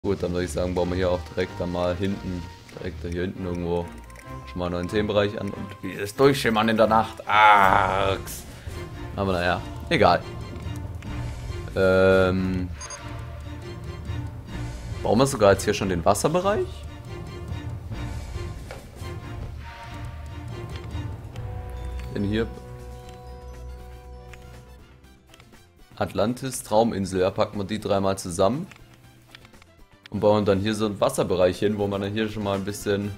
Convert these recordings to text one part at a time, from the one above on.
Gut, dann würde ich sagen, bauen wir hier auch direkt dann mal hinten, direkt hier hinten irgendwo schon mal einen neuen Themenbereich an und dieses Durchschimmern in der Nacht. Args. Aber naja, egal. Bauen wir sogar jetzt hier schon den Wasserbereich? Denn hier Atlantis, Trauminsel, ja, packen wir die dreimal zusammen und bauen dann hier so einen Wasserbereich hin, wo man dann hier schon mal ein bisschen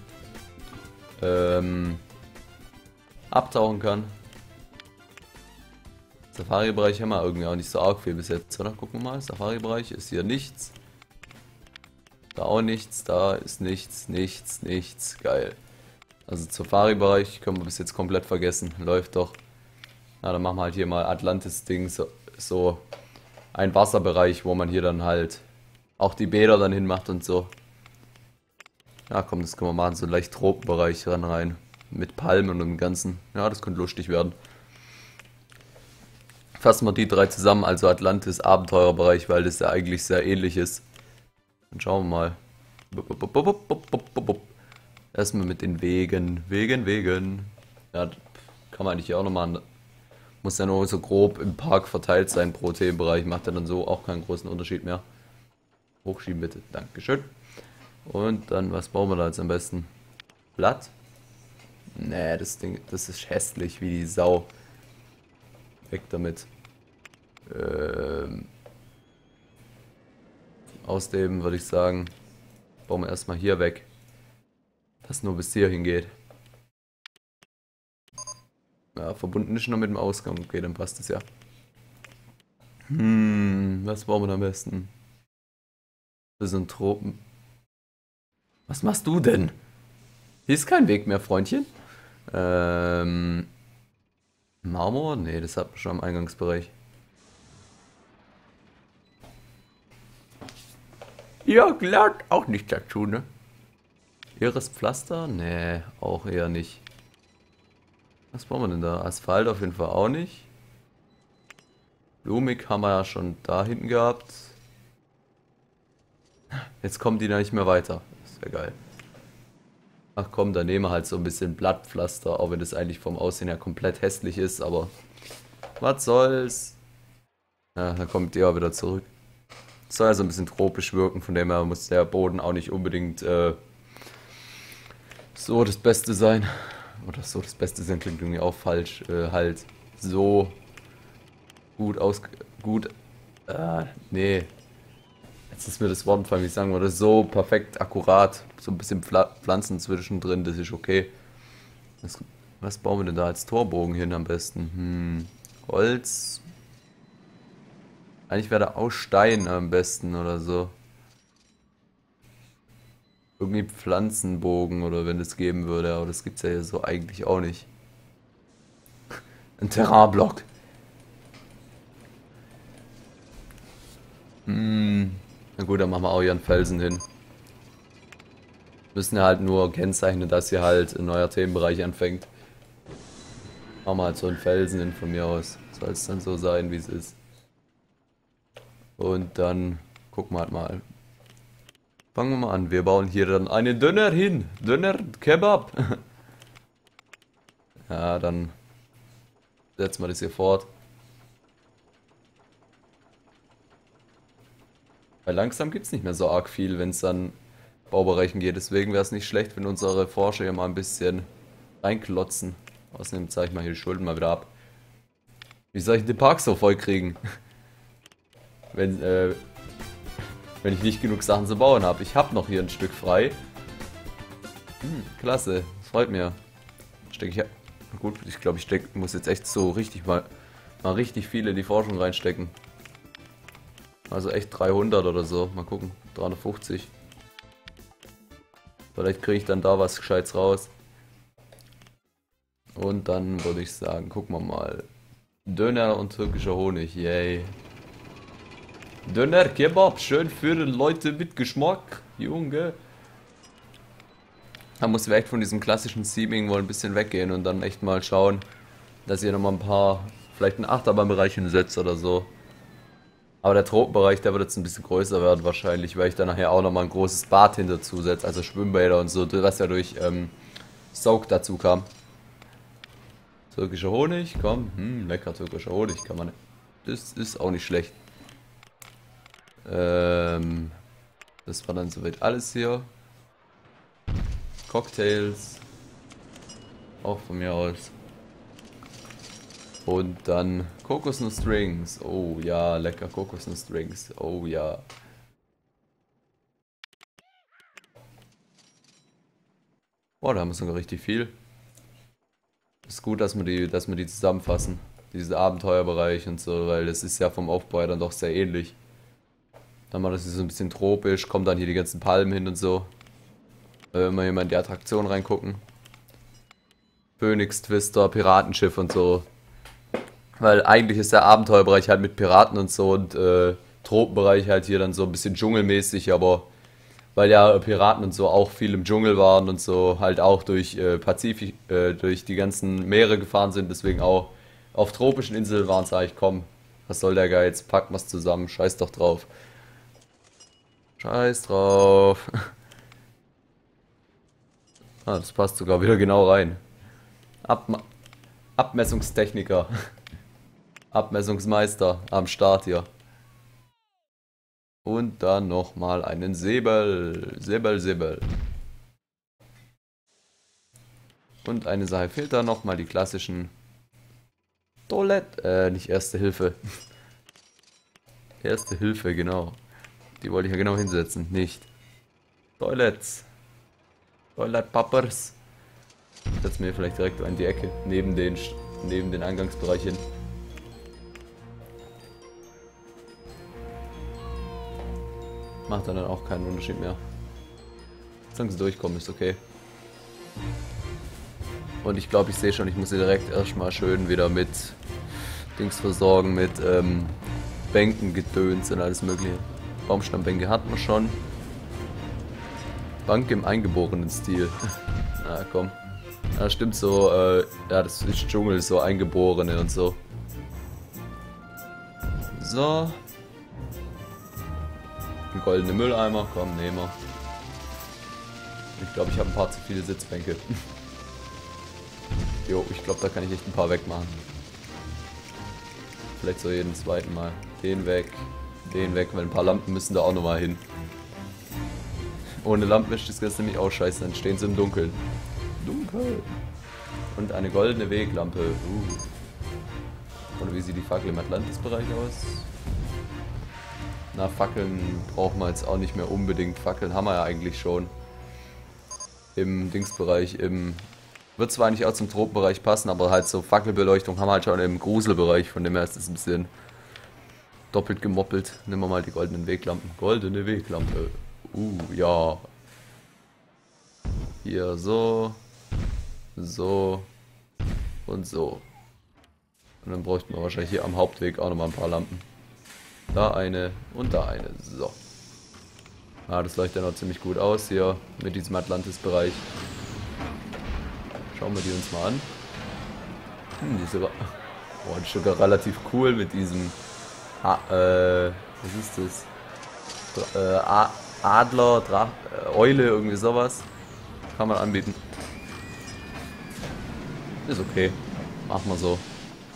abtauchen kann. Safari-Bereich haben wir irgendwie auch nicht so arg viel bis jetzt, oder? Gucken wir mal, Safari-Bereich ist hier nichts. Da auch nichts, da ist nichts, nichts. Geil. Also Safari-Bereich können wir bis jetzt komplett vergessen. Läuft doch. Na, dann machen wir halt hier mal Atlantis-Ding, so ein Wasserbereich, wo man hier dann halt auch die Bäder dann hinmacht und so. Ja, komm, das können wir machen, so leicht Tropenbereich ran rein. Mit Palmen und dem Ganzen. Ja, das könnte lustig werden. Fassen wir die drei zusammen, also Atlantis, Abenteurerbereich, weil das ja eigentlich sehr ähnlich ist. Dann schauen wir mal. Erstmal mit den Wegen. Wegen. Ja, kann man eigentlich hier auch nochmal. Muss ja nur so grob im Park verteilt sein pro Themenbereich. Macht ja dann so auch keinen großen Unterschied mehr. Hochschieben bitte. Dankeschön. Und dann, was bauen wir da jetzt am besten? Blatt? Nee, das Ding, das ist hässlich wie die Sau. Weg damit. Außerdem würde ich sagen, bauen wir erstmal hier weg. Das nur bis hier hingeht. Ja, verbunden ist noch mit dem Ausgang. Okay, dann passt es ja. Was bauen wir da am besten? Das sind Tropen. Was machst du denn? Hier ist kein Weg mehr, Freundchen. Marmor? Nee, das hat man schon am Eingangsbereich. Ja, glatt auch nicht dazu, ne? Leeres Pflaster? Nee, auch eher nicht. Was brauchen wir denn da? Asphalt auf jeden Fall auch nicht. Blumig haben wir ja schon da hinten gehabt. Jetzt kommen die da nicht mehr weiter. Das wäre geil. Ach komm, dann nehmen wir halt so ein bisschen Blattpflaster, auch wenn das eigentlich vom Aussehen her komplett hässlich ist, aber was soll's. Ja, dann kommt die auch wieder zurück. Soll also ein bisschen tropisch wirken, von dem her muss der Boden auch nicht unbedingt so das Beste sein. Oder so das Beste sein klingt irgendwie auch falsch. Halt so gut, nee. Jetzt ist mir das Wort entfallen, wie ich sagen würde, so perfekt akkurat. So ein bisschen Pflanzen zwischendrin, das ist okay. Was bauen wir denn da als Torbogen hin am besten? Holz. Eigentlich wäre da auch Stein am besten oder so. Irgendwie Pflanzenbogen oder wenn das geben würde, aber das gibt's ja hier so eigentlich auch nicht. Ein Terrainblock. Na gut, dann machen wir auch hier einen Felsen hin. Müssen ja halt nur kennzeichnen, dass hier halt ein neuer Themenbereich anfängt. Machen wir halt so einen Felsen hin von mir aus. Soll es dann so sein, wie es ist. Und dann gucken wir halt mal. Fangen wir mal an. Wir bauen hier dann einen Döner hin. Döner Kebab. Ja, dann setzen wir das hier fort. Weil langsam gibt es nicht mehr so arg viel, wenn es an Baubereichen geht. Deswegen wäre es nicht schlecht, wenn unsere Forscher hier mal ein bisschen reinklotzen. Außerdem zeige ich mal hier die Schulden mal wieder ab. Wie soll ich den Park so voll kriegen? Wenn ich nicht genug Sachen zu bauen habe. Ich habe noch hier ein Stück frei. Klasse, das freut mir. Stecke ich ja. Gut, ich glaube, muss jetzt echt so richtig mal richtig viel in die Forschung reinstecken. Also echt 300 oder so. Mal gucken. 350. Vielleicht kriege ich dann da was Gescheites raus. Und dann würde ich sagen, gucken wir mal. Döner und türkischer Honig. Yay. Döner Kebab. Schön für die Leute mit Geschmack. Junge. Da muss wir echt von diesem klassischen Theming wohl ein bisschen weggehen und dann echt mal schauen, dass ihr nochmal ein paar, vielleicht einen Achterbahnbereich hinsetzt oder so. Aber der Tropenbereich, der wird jetzt ein bisschen größer werden wahrscheinlich, weil ich da nachher auch nochmal ein großes Bad hinter zusetze, also Schwimmbäder und so, was ja durch Soak dazu kam. Türkischer Honig, komm, lecker türkischer Honig, kann man. Das ist auch nicht schlecht. Das war dann soweit alles hier. Cocktails. Auch von mir aus. Und dann Kokosnussdrinks. Oh ja, lecker Kokosnussdrinks. Oh ja. Boah, da haben wir sogar richtig viel. Ist gut, dass wir die zusammenfassen. Diesen Abenteuerbereich und so, weil das ist ja vom Aufbau her dann doch sehr ähnlich. Dann mal das ist so ein bisschen tropisch, kommen dann hier die ganzen Palmen hin und so. Wenn wir hier mal in die Attraktion reingucken. Phoenix Twister, Piratenschiff und so. Weil eigentlich ist der Abenteuerbereich halt mit Piraten und so und Tropenbereich halt hier dann so ein bisschen dschungelmäßig, aber weil ja Piraten und so auch viel im Dschungel waren und so halt auch durch Pazifik, durch die ganzen Meere gefahren sind, deswegen auch auf tropischen Inseln waren, sag ich, komm, was soll der Geiz, packen wir's zusammen, scheiß doch drauf. Scheiß drauf. Ah, das passt sogar wieder genau rein. Abma Abmessungstechniker. Abmessungsmeister am Start hier. Und dann nochmal einen Säbel. Säbel, Säbel. Und eine Sache fehlt da nochmal, die klassischen Toilette. Nicht Erste Hilfe. Erste Hilfe, genau. Die wollte ich ja genau hinsetzen. Nicht. Toilets. Toilet Pappers. Setzen wir vielleicht direkt an die Ecke. Neben den Eingangsbereich hin. Macht dann auch keinen Unterschied mehr. Solange sie durchkommen, ist okay. Und ich glaube, ich sehe schon, ich muss sie direkt erstmal schön wieder mit Dings versorgen, mit Bänken, Gedöns und alles mögliche. Baumstammbänke hatten wir schon. Bank im eingeborenen Stil. Na komm. Ja, stimmt so, ja, das ist Dschungel, so Eingeborene und so. So. Ein goldener Mülleimer, komm, nehmen wir. Ich glaube, ich habe ein paar zu viele Sitzbänke. Jo, ich glaube, da kann ich echt ein paar wegmachen. Vielleicht so jeden zweiten Mal. Den weg, weil ein paar Lampen müssen da auch nochmal hin. Ohne Lampen ist das Ganze nämlich auch scheiße, dann stehen sie im Dunkeln. Dunkel. Und eine goldene Weglampe. Oder wie sieht die Fackel im Atlantis-Bereich aus? Na, Fackeln brauchen wir jetzt auch nicht mehr unbedingt. Fackeln haben wir ja eigentlich schon. Im Dingsbereich, wird zwar eigentlich auch zum Tropenbereich passen, aber halt so Fackelbeleuchtung haben wir halt schon im Gruselbereich, von dem her ist es ein bisschen doppelt gemoppelt. Nehmen wir mal die goldenen Weglampen. Goldene Weglampe. Ja. Hier so. So. Und so. Und dann bräuchten wir wahrscheinlich hier am Hauptweg auch nochmal ein paar Lampen. Da eine und da eine. So. Ah, das leuchtet ja noch ziemlich gut aus hier mit diesem Atlantis-Bereich. Schauen wir die uns mal an. Die ist sogar, oh, die ist sogar relativ cool mit diesem was ist das? Adler, Eule, irgendwie sowas. Kann man anbieten. Ist okay. Machen wir so.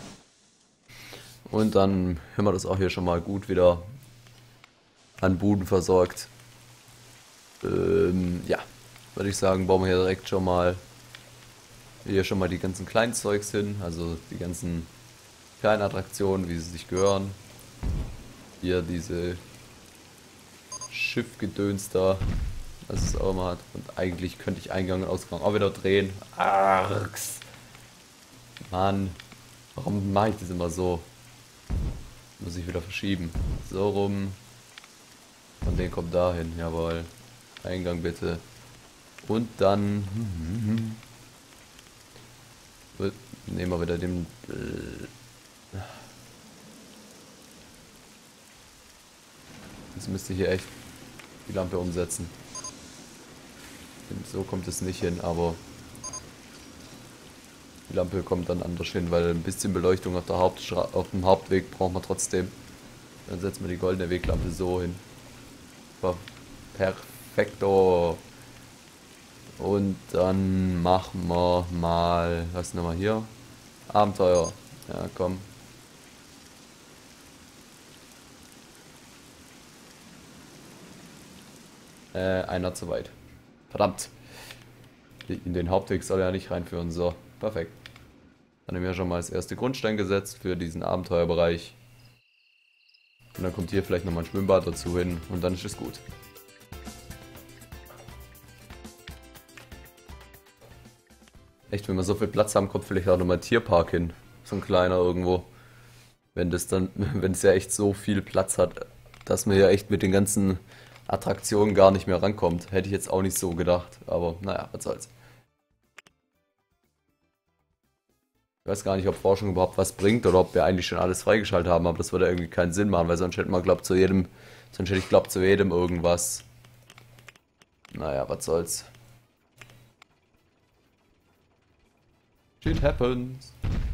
Und dann haben wir das auch hier schon mal gut wieder an Buden versorgt. Ja, würde ich sagen, bauen wir hier direkt schon mal die ganzen kleinen Zeugs hin, also die ganzen kleinen Attraktionen, wie sie sich gehören. Hier diese Schiffgedöns da, das es auch mal hat. Und eigentlich könnte ich Eingang und Ausgang auch wieder drehen. Args. Mann, warum mache ich das immer so? Muss ich wieder verschieben. So rum. Und den kommt dahin, jawohl. Eingang bitte. Und dann nehmen wir wieder den. Jetzt müsste ich hier echt die Lampe umsetzen. So kommt es nicht hin, aber die Lampe kommt dann anders hin, weil ein bisschen Beleuchtung auf dem Hauptweg brauchen wir trotzdem. Dann setzen wir die goldene Weglampe so hin. Perfekto. Und dann machen wir mal, was nochmal hier? Abenteuer. Ja, komm. Einer zu weit. Verdammt. In den Hauptweg soll er ja nicht reinführen. So, perfekt. Dann haben wir schon mal das erste Grundstein gesetzt für diesen Abenteuerbereich. Und dann kommt hier vielleicht nochmal ein Schwimmbad dazu hin und dann ist es gut. Echt, wenn wir so viel Platz haben, kommt vielleicht auch nochmal ein Tierpark hin. So ein kleiner irgendwo. Wenn das dann, wenn es ja echt so viel Platz hat, dass man ja echt mit den ganzen Attraktionen gar nicht mehr rankommt. Hätte ich jetzt auch nicht so gedacht. Aber naja, was soll's. Ich weiß gar nicht, ob Forschung überhaupt was bringt oder ob wir eigentlich schon alles freigeschaltet haben, aber das würde irgendwie keinen Sinn machen, weil sonst hätte man, glaubt, sonst hätte ich, glaubt, zu jedem irgendwas. Naja, was soll's. Shit happens.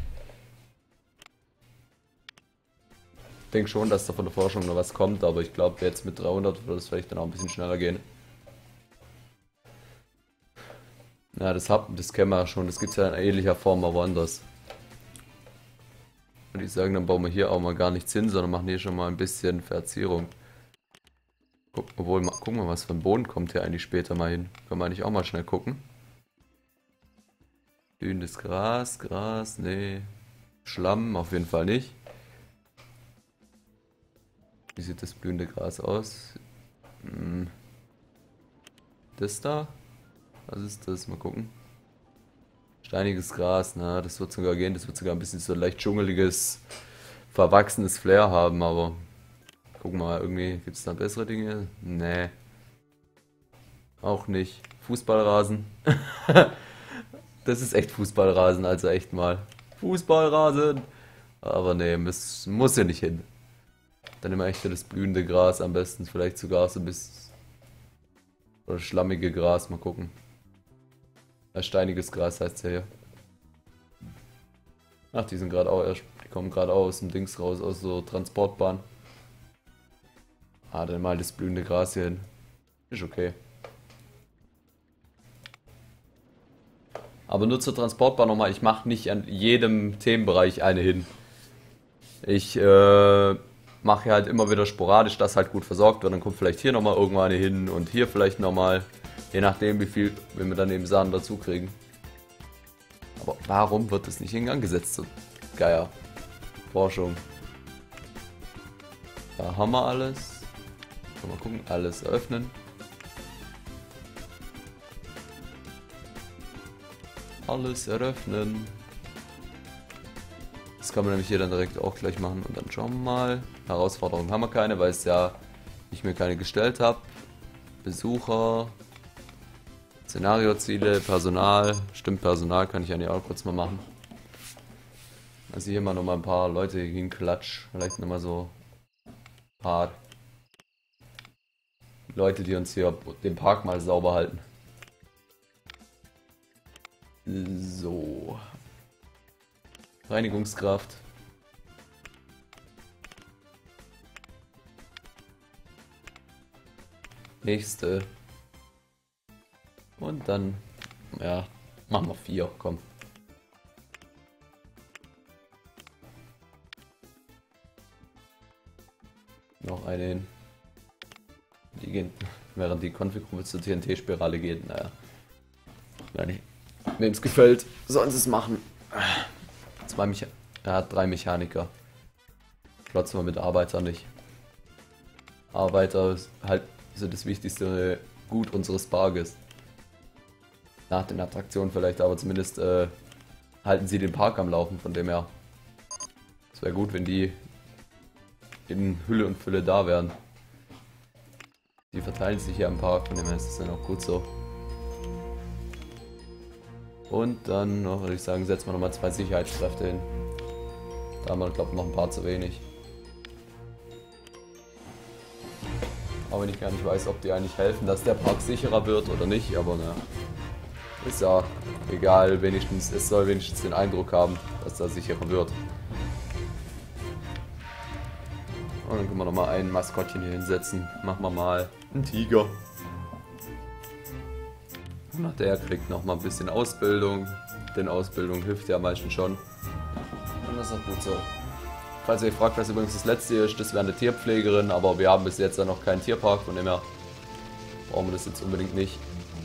Ich denke schon, dass da von der Forschung noch was kommt, aber ich glaube, jetzt mit 300 würde es vielleicht dann auch ein bisschen schneller gehen. Ja, das kennen wir ja schon, das gibt es ja in ähnlicher Form, aber anders. Würde ich sagen, dann bauen wir hier auch mal gar nichts hin, sondern machen hier schon mal ein bisschen Verzierung. Gucken wir, was für ein Boden kommt hier eigentlich später mal hin. Können wir eigentlich auch mal schnell gucken. Blühendes Gras, nee. Schlamm auf jeden Fall nicht. Wie sieht das blühende Gras aus? Das da? Was ist das? Mal gucken. Steiniges Gras, na, das wird sogar gehen. Das wird sogar ein bisschen so leicht dschungeliges, verwachsenes Flair haben, aber gucken wir mal, irgendwie gibt es da bessere Dinge? Nee. Auch nicht. Fußballrasen. Das ist echt Fußballrasen, also echt mal. Fußballrasen! Aber nee, muss ja nicht hin. Dann immer echt das blühende Gras am besten, vielleicht sogar so ein bisschen. Oder schlammige Gras, mal gucken. Steiniges Gras heißt es ja hier. Ach, die sind gerade auch, die kommen gerade aus dem Dings raus, aus so Transportbahn. Ah, dann mal das blühende Gras hier hin. Ist okay. Aber nur zur Transportbahn nochmal, ich mache nicht an jedem Themenbereich eine hin. Ich mache hier halt immer wieder sporadisch, dass halt gut versorgt wird. Dann kommt vielleicht hier nochmal irgendwann eine hin und hier vielleicht nochmal. Je nachdem, wie viel, wenn wir dann eben Sachen dazu kriegen. Aber warum wird das nicht in Gang gesetzt? So Geier. Forschung. Da haben wir alles. Mal gucken, alles eröffnen. Alles eröffnen. Das kann man nämlich hier dann direkt auch gleich machen. Und dann schauen wir mal. Herausforderungen haben wir keine, weil ich mir keine gestellt habe. Besucher. Szenarioziele, Personal. Stimmt, Personal kann ich eigentlich auch kurz mal machen. Also hier mal nochmal ein paar Leute hinklatsch. Vielleicht nochmal so ein paar Leute, die uns hier den Park mal sauber halten. So. Reinigungskraft. Nächste. Und dann, ja, machen wir 4, komm. Noch eine hin. Die gehen, während die Konfig-Gruppe zur TNT-Spirale geht, naja. Wem es gefällt, sollen sie es machen. Er hat 3 Mechaniker. Plotzen wir mit Arbeiter nicht. Arbeiter ist halt so das wichtigste Gut unseres Parkes. Nach den Attraktionen vielleicht, aber zumindest halten sie den Park am Laufen, von dem her. Es wäre gut, wenn die in Hülle und Fülle da wären. Die verteilen sich hier am Park, von dem her ist es dann auch gut so. Und dann noch, würde ich sagen, setzen wir nochmal 2 Sicherheitskräfte hin. Da haben wir, glaube ich, noch ein paar zu wenig. Auch wenn ich gar nicht weiß, ob die eigentlich helfen, dass der Park sicherer wird oder nicht, aber naja. Ist ja egal, wenigstens, es soll wenigstens den Eindruck haben, dass er sicherer wird. Und dann können wir nochmal ein Maskottchen hier hinsetzen. Machen wir mal einen Tiger. Und der kriegt nochmal ein bisschen Ausbildung. Denn Ausbildung hilft ja meistens schon. Und das ist auch gut so. Falls ihr euch fragt, was übrigens das letzte hier ist, das wäre eine Tierpflegerin. Aber wir haben bis jetzt ja noch keinen Tierpark. Von dem her brauchen wir das jetzt unbedingt nicht.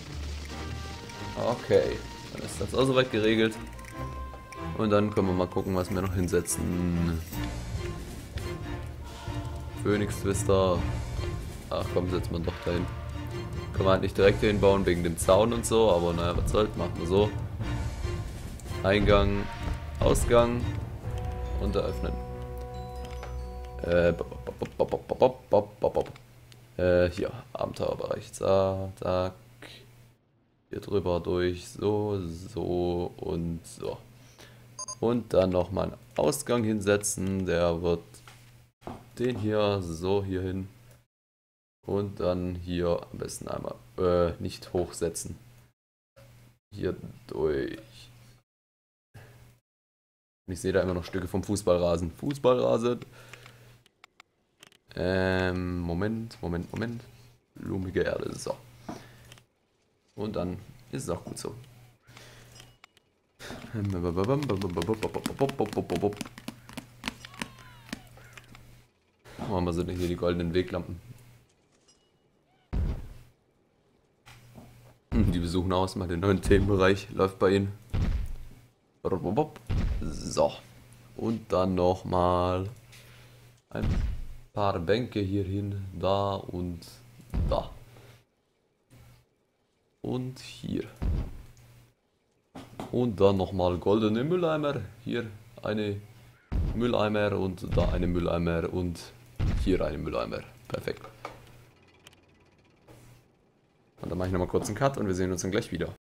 Okay, dann ist das auch soweit geregelt. Und dann können wir mal gucken, was wir noch hinsetzen. Phoenix Twister. Ach komm, setzen wir doch dahin. Können wir halt nicht direkt hinbauen wegen dem Zaun und so, aber naja, was soll's, machen wir so. Eingang, Ausgang und eröffnen. Hier, Abenteuerbereich. Zack. Hier drüber durch, so, so und so. Und dann nochmal einen Ausgang hinsetzen, der wird den hier so hier hin. Und dann hier am besten einmal nicht hochsetzen. Hier durch. Und ich sehe da immer noch Stücke vom Fußballrasen. Fußballrasen. Moment. Blumige Erde. So. Und dann ist es auch gut so. Machen wir so hier die goldenen Weglampen. Die besuchen aus mal den neuen Themenbereich. Läuft bei ihnen. So. Und dann nochmal ein paar Bänke hier hin. Da und da. Und hier. Und dann nochmal goldene Mülleimer. Hier eine Mülleimer und da eine Mülleimer und hier eine Mülleimer. Perfekt. Und dann mache ich nochmal kurz einen Cut und wir sehen uns dann gleich wieder.